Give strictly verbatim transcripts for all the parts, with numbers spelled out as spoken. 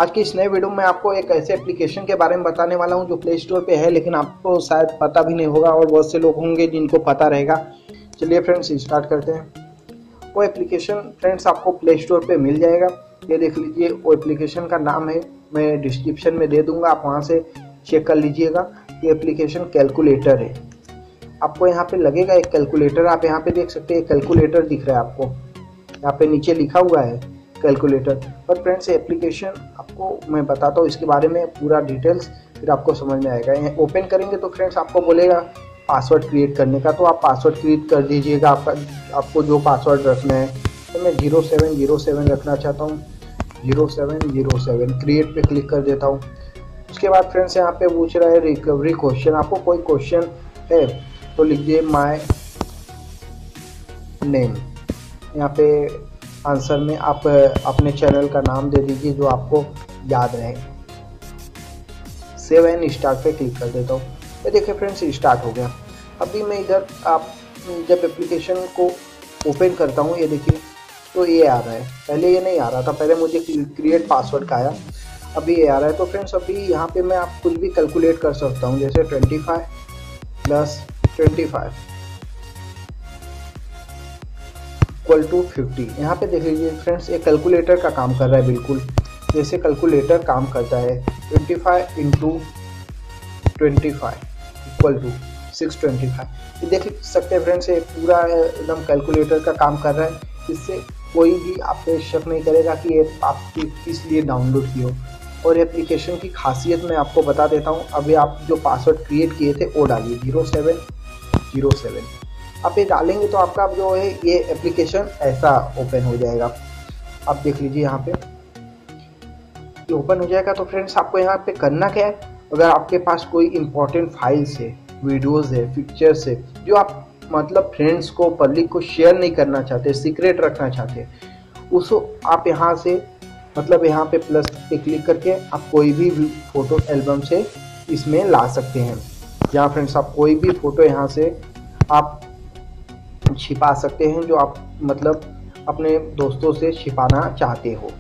आज की इस नए वीडियो में आपको एक ऐसे एप्लीकेशन के बारे में बताने वाला हूं जो प्ले स्टोर पे है, लेकिन आपको शायद पता भी नहीं होगा और बहुत से लोग होंगे जिनको पता रहेगा। चलिए फ्रेंड्स स्टार्ट करते हैं। वो एप्लीकेशन फ्रेंड्स आपको प्ले स्टोर पे मिल जाएगा। ये देख लीजिए, वो एप्लीकेशन का नाम है, मैं डिस्क्रिप्शन में दे दूंगा, आप वहाँ से चेक कर लीजिएगा। ये एप्लीकेशन कैलकुलेटर है। आपको यहाँ पे लगेगा एक कैलकुलेटर, आप यहाँ पे देख सकते हैं कैलकुलेटर दिख रहा है आपको, यहाँ पे नीचे लिखा हुआ है कैलकुलेटर। और फ्रेंड्स एप्लीकेशन आपको मैं बताता हूँ इसके बारे में पूरा डिटेल्स, फिर आपको समझ में आएगा। यहाँ ओपन करेंगे तो फ्रेंड्स आपको बोलेगा पासवर्ड क्रिएट करने का, तो आप पासवर्ड क्रिएट कर दीजिएगा आपका, आपको जो पासवर्ड रखना है। तो मैं जीरो सेवन जीरो सेवन रखना चाहता हूँ, zero seven zero seven create पे क्लिक कर देता हूँ। उसके बाद फ्रेंड्स यहाँ पे पूछ रहा है रिकवरी क्वेश्चन, आपको कोई क्वेश्चन है तो लिखिए माय नेम। यहाँ पे आंसर में आप अपने चैनल का नाम दे दीजिए जो आपको याद रहे। सेव एंड स्टार्ट पे क्लिक कर देता हूँ। ये देखिए फ्रेंड्स स्टार्ट हो गया। अभी मैं इधर आप जब एप्लीकेशन को ओपन करता हूँ, ये देखिए तो ये आ रहा है, पहले ये नहीं आ रहा था, पहले मुझे क्रिएट पासवर्ड का आया, अभी ये आ रहा है। तो फ्रेंड्स अभी यहाँ पे मैं आप कुछ भी कैलकुलेट कर सकता हूँ, जैसे twenty five plus twenty five equal to fifty. यहाँ पे देख लीजिए फ्रेंड्स ये कैलकुलेटर का काम कर रहा है, बिल्कुल जैसे कैलकुलेटर काम करता है। Twenty five into twenty five equal to six twenty five. ये देख सकते हैं फ्रेंड्स ये पूरा एकदम कैलकुलेटर का काम कर रहा है। इससे कोई भी आप पे शक नहीं करेगा कि ये आप किस लिए डाउनलोड किए हो। और एप्लीकेशन की खासियत मैं आपको बता देता हूँ। अभी आप जो पासवर्ड क्रिएट किए थे वो डालिए जीरो सेवन जीरो सेवन, आप ये डालेंगे तो आपका जो है ये एप्लीकेशन ऐसा ओपन हो जाएगा। आप देख लीजिए यहाँ पे ये ओपन हो जाएगा। तो फ्रेंड्स आपको यहाँ पे करना क्या है, अगर आपके पास कोई इंपॉर्टेंट फाइल्स है, वीडियोस है, पिक्चर्स है जो आप मतलब फ्रेंड्स को पब्लिक को शेयर नहीं करना चाहते, सीक्रेट रखना चाहते, उसको आप यहाँ से मतलब यहाँ पे प्लस पे क्लिक करके आप कोई भी फोटो एल्बम से इसमें ला सकते हैं। या फ्रेंड्स आप कोई भी फोटो यहाँ से आप छिपा सकते हैं जो आप मतलब अपने दोस्तों से छिपाना चाहते हो।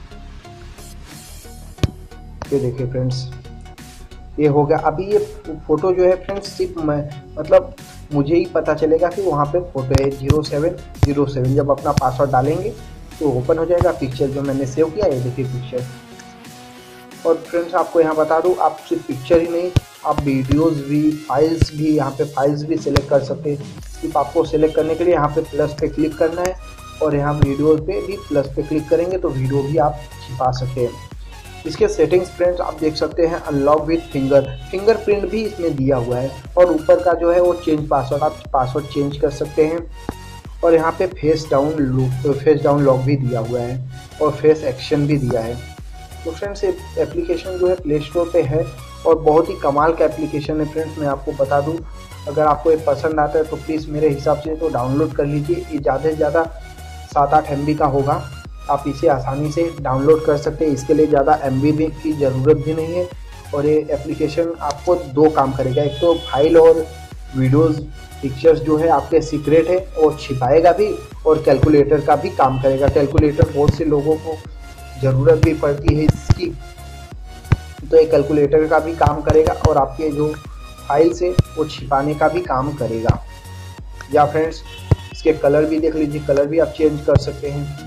ये देखिए फ्रेंड्स ये हो गया। अभी ये फोटो जो है फ्रेंड्स सिर्फ मैं मतलब मुझे ही पता चलेगा कि वहाँ पे फोटो है जीरो सेवन जीरो सेवन। जब अपना पासवर्ड डालेंगे तो ओपन हो जाएगा पिक्चर जो मैंने सेव किया, ये देखिए पिक्चर। और फ्रेंड्स आपको यहाँ बता दूँ, आप सिर्फ पिक्चर ही नहीं, आप वीडियोस भी, फाइल्स भी, यहाँ पे फाइल्स भी सिलेक्ट कर सकते हैं। सिर्फ आपको सिलेक्ट करने के लिए यहाँ पे प्लस पे क्लिक करना है और यहाँ वीडियो पे भी प्लस पे क्लिक करेंगे तो वीडियो भी आप छिपा सकते हैं। इसके सेटिंग्स फ्रेंड्स आप देख सकते हैं, अनलॉक विद फिंगर फिंगरप्रिंट भी इसमें दिया हुआ है। और ऊपर का जो है वो चेंज पासवर्ड, आप पासवर्ड चेंज कर सकते हैं। और यहाँ पे face down lock face down lock भी दिया हुआ है और फेस एक्शन भी दिया है। तो फ्रेंड्स ये एप्लीकेशन जो है प्ले स्टोर पे है और बहुत ही कमाल का एप्लीकेशन है फ्रेंड्स। मैं आपको बता दूं, अगर आपको ये पसंद आता है तो प्लीज़ मेरे हिसाब से तो डाउनलोड कर लीजिए। ये ज़्यादा से ज़्यादा सात आठ एम बी का होगा, आप इसे आसानी से डाउनलोड कर सकते हैं। इसके लिए ज़्यादा एम बी भी की ज़रूरत भी नहीं है। और ये एप्लीकेशन आपको दो काम करेगा, एक तो फाइल और वीडियोज़ पिक्चर्स जो है आपके सीक्रेट है और छिपाएगा भी, और कैलकुलेटर का भी काम करेगा। कैलकुलेटर बहुत से लोगों को ज़रूरत भी पड़ती है इसकी, तो ये कैलकुलेटर का भी काम करेगा और आपके जो फाइल्स है वो छिपाने का भी काम करेगा। या फ्रेंड्स इसके कलर भी देख लीजिए, कलर भी आप चेंज कर सकते हैं।